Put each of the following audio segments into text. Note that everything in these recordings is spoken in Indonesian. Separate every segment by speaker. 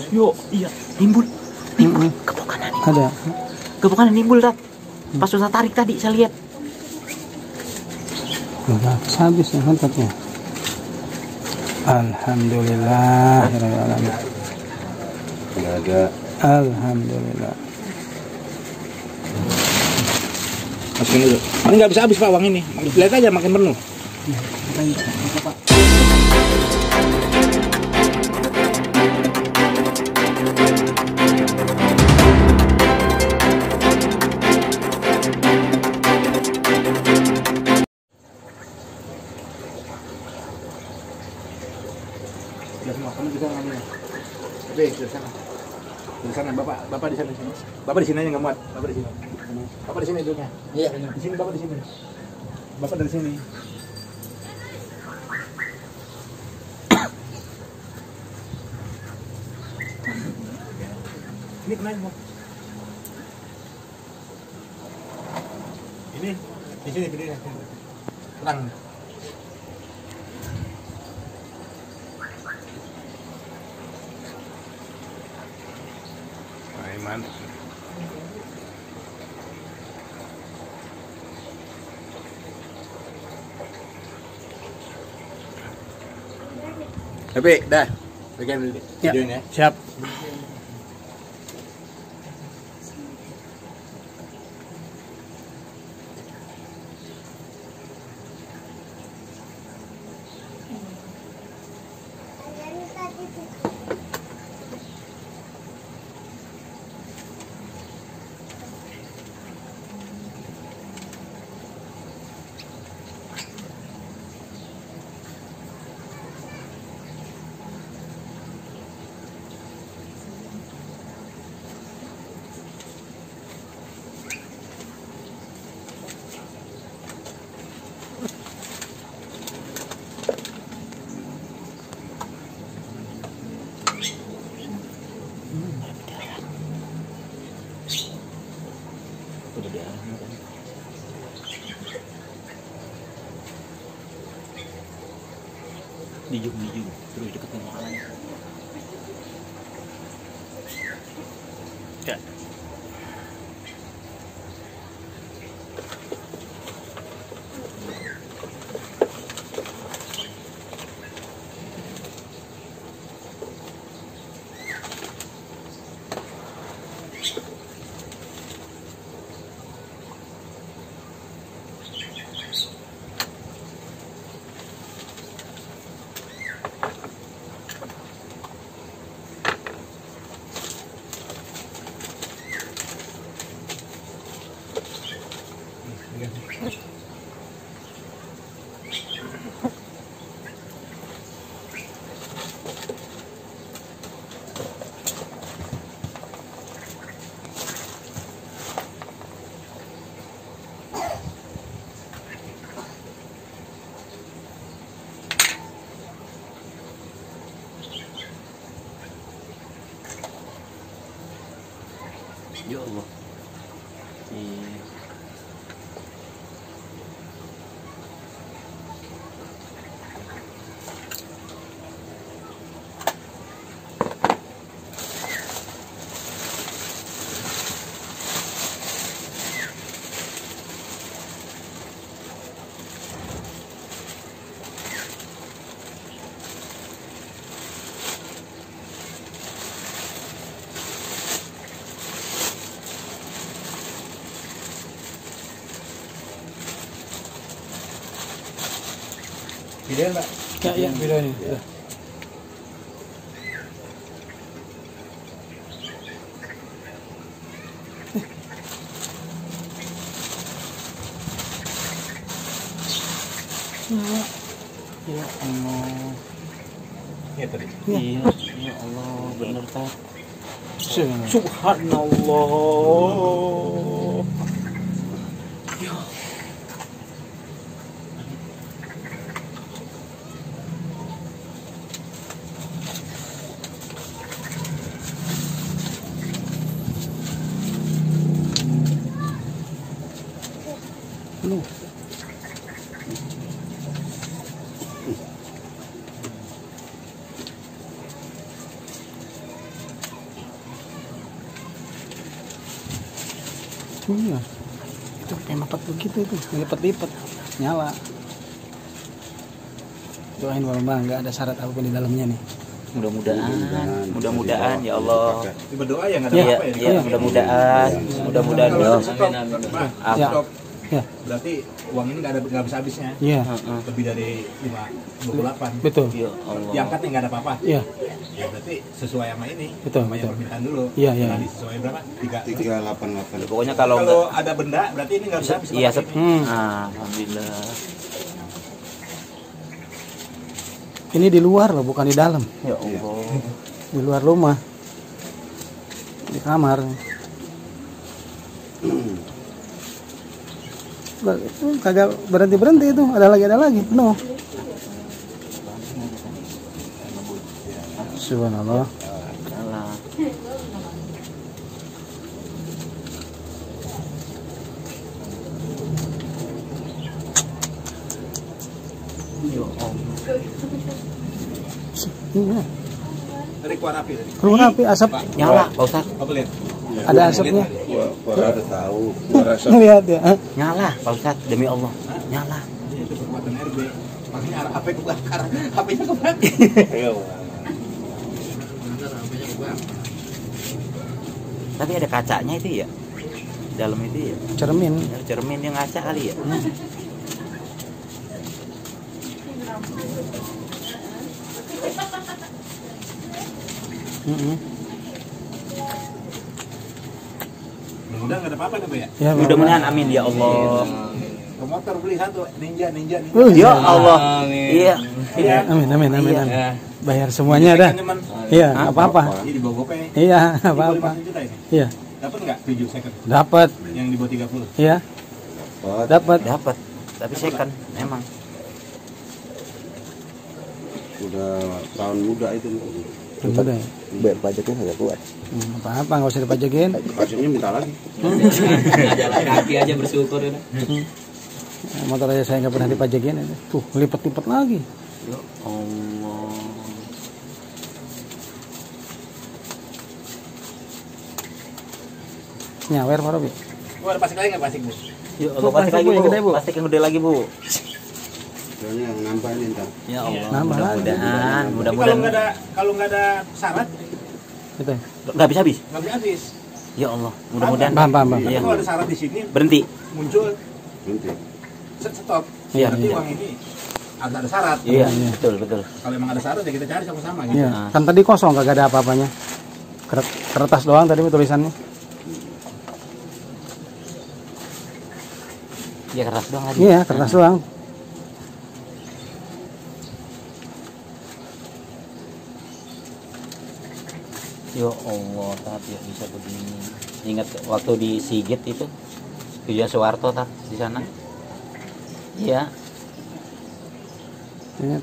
Speaker 1: Yo, iya, nimbul. Gepok kanan.
Speaker 2: Ada.
Speaker 1: Gepok kanan nimbul, Tat. Pas susah tarik tadi saya lihat.
Speaker 2: Udah habis ya mantapnya. Alhamdulillah.
Speaker 3: Nggak ada.
Speaker 2: Alhamdulillah.
Speaker 3: Masukin dulu. Ini nggak bisa habis Pak uang ini. Lihat aja makin penuh. Kamu bisa ngambil. Tapi di sana. Di sana Bapak di sana sini. Bapak di sini aja nggak muat. Bapak di sini. Bapak di sini duduknya. Iya, di sini Bapak di sini. Bapak dari sini. Ini kenapa, Bang? Ini di sini berdiri. Tenang. Mantap. Tapi dah, bagian dulu videonya.
Speaker 2: Siap.
Speaker 1: Udah diarahnya kan. Dijung terus deket sama alam. Ya. Ya Allah. Iya.
Speaker 3: Videoin, Pak.
Speaker 2: Ya, videonya. Ya. Ya Allah.
Speaker 3: Iya tadi.
Speaker 1: Iya, ya Allah, bener tak.
Speaker 2: Subhanallah.
Speaker 1: Ya.
Speaker 2: Lu. Iya.
Speaker 1: Itu tembak
Speaker 2: Begitu itu, lipat-lipat, nyala. Doain Bang, nggak ada syarat apapun di dalamnya nih.
Speaker 1: Mudah-mudahan ya Allah.
Speaker 3: Berdoa ya nggak ada
Speaker 1: Iya,
Speaker 3: apa-apa ya.
Speaker 1: iya, mudahan ya.
Speaker 3: Stop.
Speaker 2: Ya.
Speaker 3: Stop.
Speaker 2: Ya.
Speaker 3: Berarti uang ini nggak habis habisnya.
Speaker 2: Iya.
Speaker 3: Lebih dari 528.
Speaker 2: Betul.
Speaker 1: Ya Allah.
Speaker 3: Diangkat nih nggak ada apa-apa.
Speaker 2: Iya.
Speaker 3: Ya berarti sesuai sama ini.
Speaker 2: Betul,
Speaker 3: Sama yang
Speaker 2: betul.
Speaker 3: permintaan dulu.
Speaker 2: Iya, iya.
Speaker 3: Tadi sesuai berapa?
Speaker 4: 388.
Speaker 1: Pokoknya kalau
Speaker 3: Kalau ada benda berarti ini nggak bisa habis.
Speaker 1: iya,
Speaker 3: kotak ini.
Speaker 1: alhamdulillah.
Speaker 2: Ini di luar loh, bukan di dalam.
Speaker 1: Ya Allah.
Speaker 2: Di luar rumah. Di kamar. Itu kagak berhenti itu, ada lagi penuh. Subhanallah.
Speaker 1: Salah. Ya Allah.
Speaker 2: Iya.
Speaker 3: Dari keluar api tadi.
Speaker 2: Keluar api, asap.
Speaker 1: Nyala, Pak Ustaz.
Speaker 3: Apa lihat?
Speaker 2: Ada asapnya.
Speaker 4: Gua ada tahu.
Speaker 2: Lihat ya.
Speaker 1: Nyala, Pak Ustaz, demi Allah. Nyala.
Speaker 3: Itu kekuatan RB. Makanya HP kebakar. HP-nya kebakar.
Speaker 1: Tapi ada kacanya itu ya. Dalam itu ya.
Speaker 2: Cermin.
Speaker 1: Cermin yang ngaca kali ya.
Speaker 3: Mudah-mudahan nggak ada apa-apa nih, Bu ya.
Speaker 2: Ya,
Speaker 1: Mudah-mudahan amin ya Allah.
Speaker 3: Promotor beli satu ninja.
Speaker 1: Ya Allah. Iya.
Speaker 3: Iya.
Speaker 2: Amin.
Speaker 1: Iya.
Speaker 2: Amin. Bayar semuanya dah.
Speaker 3: Cuman
Speaker 2: Iya, nggak apa-apa.
Speaker 3: ini di bawah gopay.
Speaker 2: Iya,
Speaker 3: Ini
Speaker 2: nggak
Speaker 3: bawah
Speaker 2: apa-apa.
Speaker 3: 50 juta ini.
Speaker 2: Iya,
Speaker 3: Dapat nggak 7 second?
Speaker 2: dapat.
Speaker 3: Yang di bawah 30.
Speaker 2: Iya, dapat.
Speaker 1: Dapat. Tapi second emang.
Speaker 4: Udah tahun muda itu.
Speaker 2: Udah ya.
Speaker 4: Bayar pajaknya agak kuat.
Speaker 2: Apa-apa, nggak usah dipajakin.
Speaker 4: Pajaknya minta lagi.
Speaker 5: Jalan kaki aja bersyukur ya.
Speaker 2: Motor aja saya nggak pernah dipajakin. Tuh, lipat-lipat lagi.
Speaker 1: Ya Allah.
Speaker 2: Nyawer Pak Robi.
Speaker 3: Bu, ada pasik lagi nggak pasik, Bu?
Speaker 1: Ya
Speaker 2: Bu,
Speaker 1: Allah, plastik
Speaker 2: plastik
Speaker 1: lagi
Speaker 2: Bu, yang
Speaker 1: Bu.
Speaker 2: gede, Bu.
Speaker 1: Plastik yang gede lagi Bu.
Speaker 4: Soalnya yang nambah ini ntar.
Speaker 1: Ya Allah.
Speaker 2: Nambah lagi.
Speaker 1: Mudah-mudahan,
Speaker 3: Tapi
Speaker 1: mudah-mudahan.
Speaker 3: kalau nggak ada syarat
Speaker 2: Gitu.
Speaker 1: Nggak habis-habis.
Speaker 3: nggak bisa habis.
Speaker 1: Ya Allah, mudah-mudahan.
Speaker 2: Paham.
Speaker 3: Tapi
Speaker 1: Iya.
Speaker 3: kalau ada syarat di sini
Speaker 1: Berhenti.
Speaker 3: muncul
Speaker 4: Nanti.
Speaker 3: stop.
Speaker 2: Iya,
Speaker 3: Berarti
Speaker 2: iya.
Speaker 3: uang ini agak ada syarat.
Speaker 1: Iya,
Speaker 2: Iya.
Speaker 1: betul.
Speaker 3: Kalau emang ada syarat ya kita cari sama-sama gitu.
Speaker 2: Iya, kan tadi kosong, kagak ada apa-apanya. Kertas doang tadi tulisannya.
Speaker 1: Ya keras doang lagi.
Speaker 2: Iya, kertas doang.
Speaker 1: Ya Allah, tat ya bisa begini. Ingat waktu di Sigit itu, Tujuan Soeharto tat di sana. Iya.
Speaker 2: Ingat.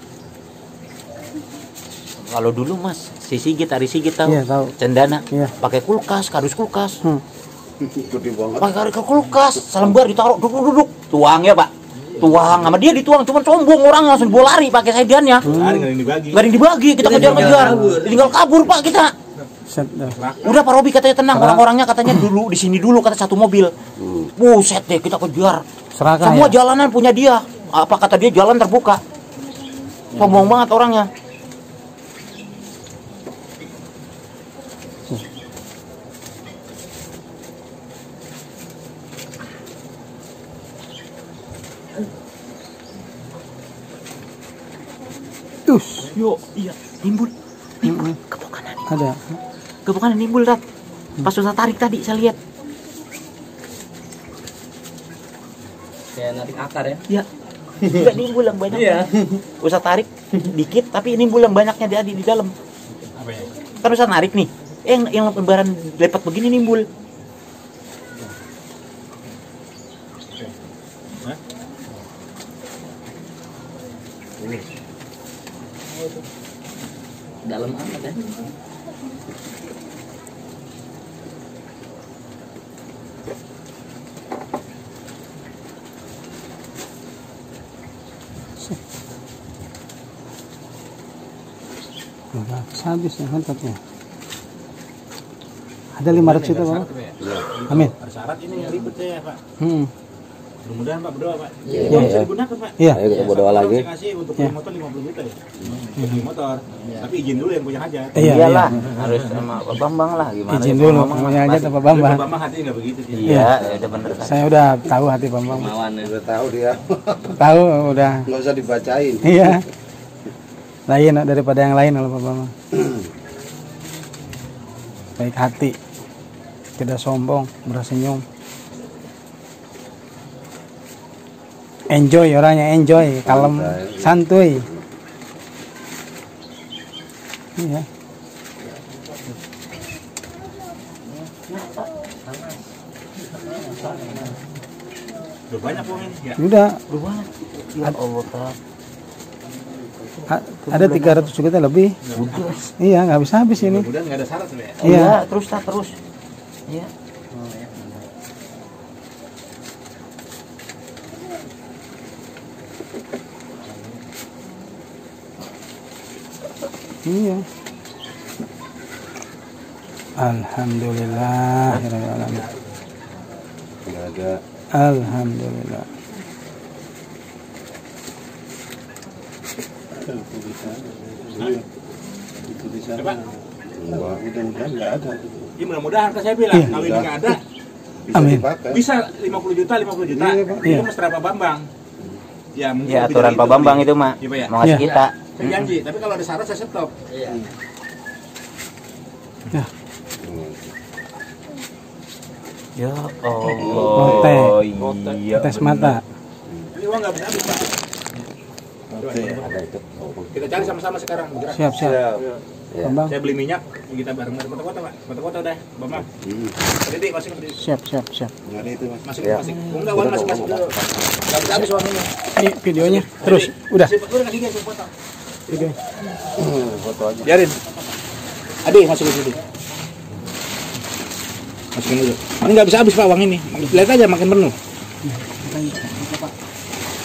Speaker 1: Kalau dulu Mas, si Sigit, Ari Sigit tahu?
Speaker 2: Iya, tahu.
Speaker 1: Cendana.
Speaker 2: Iya.
Speaker 1: Pakai kulkas, kardus kulkas.
Speaker 4: Gede banget.
Speaker 1: Pakai kulkas, salembar ditaruh, duduk. Tuang ya, Pak. Tuang sama dia dituang, cuman sombong orang langsung dibawa lari pakai sediannya.
Speaker 3: Ada nggak yang dibagi?
Speaker 1: Gak ada yang dibagi, kita kejar-kejar. Tinggal kabur Pak kita.
Speaker 2: Set dah.
Speaker 1: Udah Pak Robi katanya tenang, orang-orangnya katanya dulu di sini dulu kata satu mobil. Buset deh kita kejar.
Speaker 2: Serakah
Speaker 1: Semua
Speaker 2: ya?
Speaker 1: jalanan punya dia. Apa kata dia jalan terbuka. Sombong banget orangnya.
Speaker 2: Dus.
Speaker 1: Yo, iya, nimbul. Gebuk kanan.
Speaker 2: Ada.
Speaker 1: Gebuk kanan nimbul, Tat. Pas susah tarik tadi saya lihat.
Speaker 5: Kayak narik akar ya.
Speaker 1: Ya. Enggak nimbul yang banyak.
Speaker 5: Iya.
Speaker 1: Usah tarik dikit tapi nimbul yang banyaknya di dalam.
Speaker 3: Apa ya?
Speaker 1: Kan usah narik nih. Yang lembaran lepat begini nimbul.
Speaker 5: Dalam amat ya.
Speaker 2: Habis ya kan katanya. Ada 500 juta Bang.
Speaker 3: Syarat apa ya?
Speaker 2: Amin.
Speaker 3: Ada syarat ini yang ribet ya Pak. Mudah-mudahan Pak berdoa Pak.
Speaker 2: Iya.
Speaker 3: Uang bisa digunakan Pak.
Speaker 2: Iya.
Speaker 6: Ayo kita berdoa lagi.
Speaker 3: Saya kasih untuk beli motor 50 juta ya. Beli motor. Tapi izin dulu yang punya hajat.
Speaker 2: Iya,
Speaker 1: Iyalah, harus sama Pak Bambang lah gimana.
Speaker 2: Izin
Speaker 1: itu
Speaker 2: dulu,
Speaker 1: ngomong
Speaker 2: punya
Speaker 1: masih-
Speaker 2: aja Pak Bambang.
Speaker 3: Pak Bambang hatinya nggak begitu sih.
Speaker 1: Iya, ya udah bener kan.
Speaker 2: Saya udah tahu hati Bambang.
Speaker 5: Kemauan ya.
Speaker 4: Udah tahu dia.
Speaker 2: Tahu udah.
Speaker 4: Nggak usah dibacain.
Speaker 2: Iya. Lain daripada yang lain kalau Pak Bambang. Baik hati. Tidak sombong, bersenyum. Enjoy orangnya, enjoy, kalem, santuy. Iya.
Speaker 3: Udah banyak uang ini ya.
Speaker 2: Udah
Speaker 1: Ya Allah, Pak.
Speaker 2: ada 300 juta lebih. Iya, nggak bisa habis ini.
Speaker 3: Mudah-mudahan nggak ada syarat ya.
Speaker 2: Iya.
Speaker 1: Iya, terus tak terus. Iya.
Speaker 2: Iya. Alhamdulillah.
Speaker 4: Nggak ada.
Speaker 2: Alhamdulillah.
Speaker 4: Itu di sana.
Speaker 3: Pak.
Speaker 4: Enggak, mudah-mudahan nggak ada.
Speaker 3: Ya mudah-mudahan kan saya bilang
Speaker 2: Iya.
Speaker 3: kalau ini nggak ada
Speaker 4: Bisa
Speaker 2: Amin.
Speaker 4: dipakai.
Speaker 3: bisa 50 juta.
Speaker 4: Iya, Pak.
Speaker 3: Itu
Speaker 2: Iya.
Speaker 3: mesra Pak Bambang. Ya mungkin
Speaker 1: Ya
Speaker 3: lebih
Speaker 1: aturan
Speaker 3: dari
Speaker 1: Pak
Speaker 3: itu,
Speaker 1: Bambang
Speaker 3: lebih.
Speaker 1: itu mah
Speaker 3: Iya, Pak, ya.
Speaker 1: mau ngasih
Speaker 2: Iya.
Speaker 1: kita.
Speaker 3: Saya janji, tapi kalau ada syarat saya stop.
Speaker 5: Iya.
Speaker 1: Ya
Speaker 2: Kote.
Speaker 1: Allah. Iya.
Speaker 2: Tes mata.
Speaker 3: Ini uang nggak bisa habis Pak. Kita cari sama-sama sekarang. Bergerak.
Speaker 2: Siap, siap. Bambang.
Speaker 3: Saya beli minyak, kita bareng-bareng kota-kota Pak. Kota-kota udah, Bambang. Jadi masing masing.
Speaker 2: Siap, siap, siap.
Speaker 4: Nggak ada itu mas.
Speaker 3: Masing-masing. Enggak, uang masing-masing dulu. Nggak bisa habis uang ini.
Speaker 2: Ini videonya. Terus, udah.
Speaker 3: Udah nggak dia foto.
Speaker 2: Video.
Speaker 4: Foto aja.
Speaker 3: Biarin. Adi, masukin dulu. Masukin dulu. Ini nggak bisa habis Pak uang ini. Lihat aja makin penuh.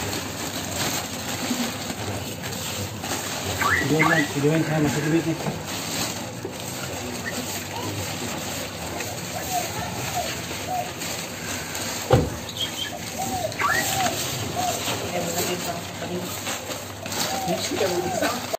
Speaker 2: Videonya saya masuk duitnya.